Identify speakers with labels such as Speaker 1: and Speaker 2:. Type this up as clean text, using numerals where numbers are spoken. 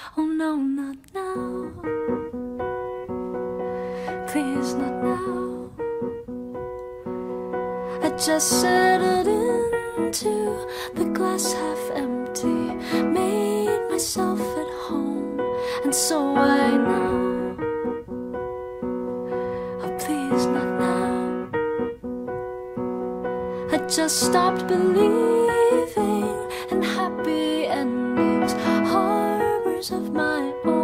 Speaker 1: Oh no, not now. Please, not now. I just settled into the glass half empty, made myself at home, and so I know. Oh please, not now. I just stopped believing in happy endings, harbors of my own.